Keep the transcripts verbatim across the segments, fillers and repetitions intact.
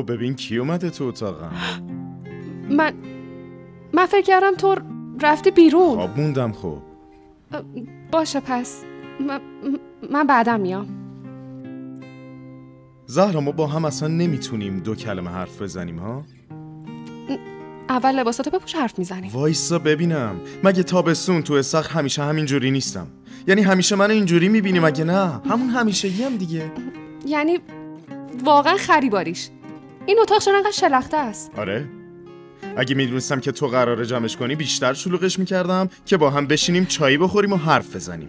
اوه ببین کی اومده تو اتاقم. من من فکر کردم تو رفتی بیرون. آب موندم. خب باشه پس من, من بعدم میام. زهرا ما با هم اصلا نمیتونیم دو کلمه حرف بزنیم ها؟ اول لباساتو بپوش حرف میزنیم. وایسا ببینم، مگه تابستون تو استخر همیشه همینجوری نیستم؟ یعنی همیشه منو اینجوری میبینی مگه نه؟ همون همیشگی هم دیگه. یعنی واقعا خریباریش این اتاق چرا انقدر شلخته است؟ آره اگه میدونستم که تو قراره جمعش کنی بیشتر شلوغش میکردم که با هم بشینیم چایی بخوریم و حرف بزنیم.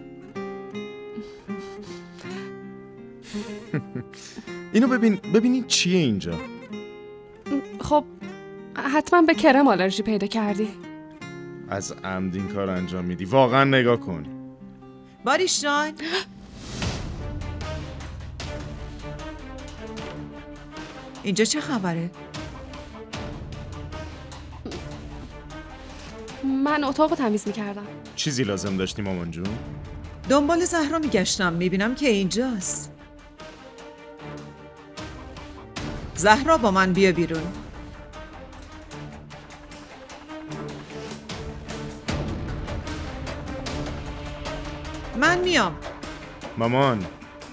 اینو ببین ببینید چیه اینجا. خب حتما به کرم آلرژی پیدا کردی. از عمد این کار انجام میدی؟ واقعا نگاه کن. باریش جان اینجا چه خبره؟ من اتاقو تمیز میکردم. چیزی لازم داشتی مامان جون؟ دنبال زهرا میگشتم میبینم که اینجاست. زهرا با من بیا بیرون. من میام. مامان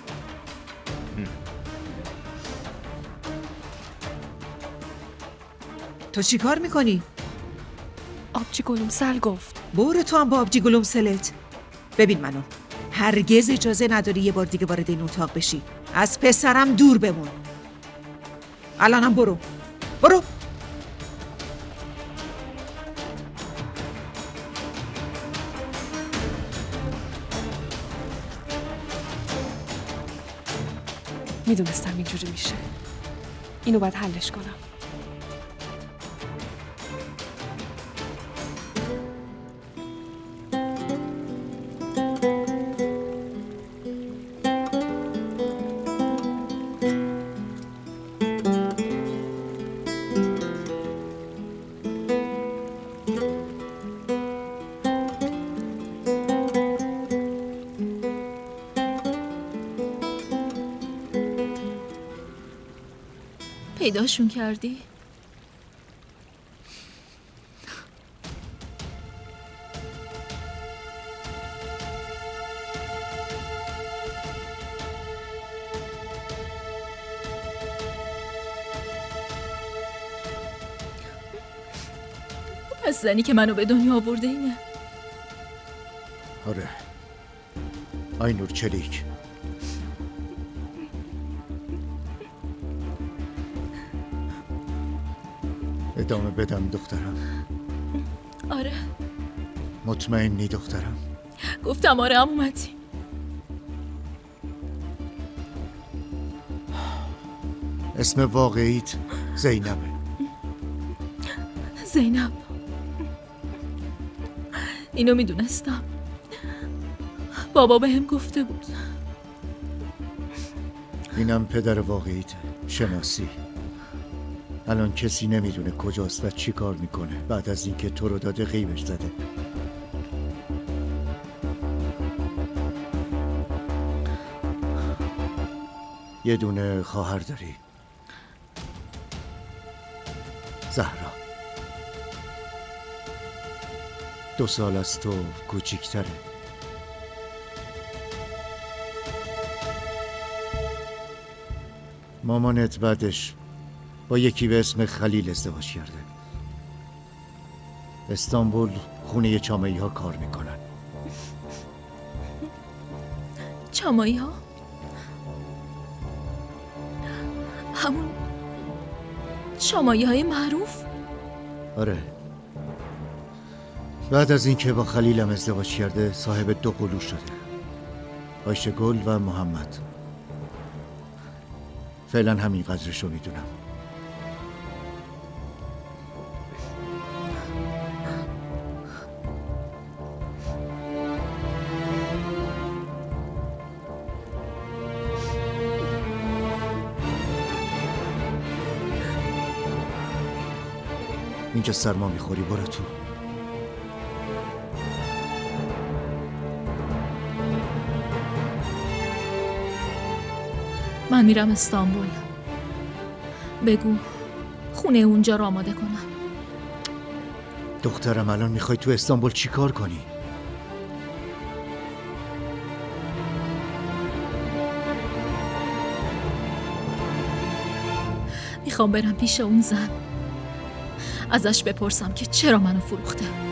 تو چی کار میکنی؟ آبجی گلوم سل گفت. برو تو هم با آبجی گلوم سلت. ببین منو، هرگز اجازه نداری یه بار دیگه وارد این اتاق بشی. از پسرم دور بمون. الانم برو برو. میدونستم اینجوری میشه. اینو باید حلش کنم. پیداشون کردی؟ پس زنی که منو به دنیا آورده اینه؟ آره آینور چلیک. ادامه بدم دخترم؟ آره. مطمئنی دخترم؟ گفتم آره عمومتی. اسم واقعیت زینبه؟ زینب. اینو میدونستم، بابا بهم گفته بود. اینم پدر واقعیت. شناسی. الان کسی نمیدونه کجاست و چی کار میکنه بعد از اینکه تو رو داده غیبش زده. یه دونه خواهر داری، زهرا. دو سال از تو کوچیک‌تره. مامانت بعدش با یکی به اسم خلیل ازدواج کرده. استانبول خونه چامایی ها کار میکنن. چامایی ها؟ همون چامایی های معروف؟ آره. بعد از اینکه با خلیلم ازدواج کرده صاحب دو قلو شده، آیشه گل و محمد. فعلا همین قدرشو میدونم. اینجا سرما میخوری، برو تو. من میرم استانبول. بگو خونه اونجا رو آماده کنم. دخترم الان میخوای تو استانبول چی کار کنی؟ میخوام برم پیش اون زن، ازش بپرسم که چرا منو فروخته.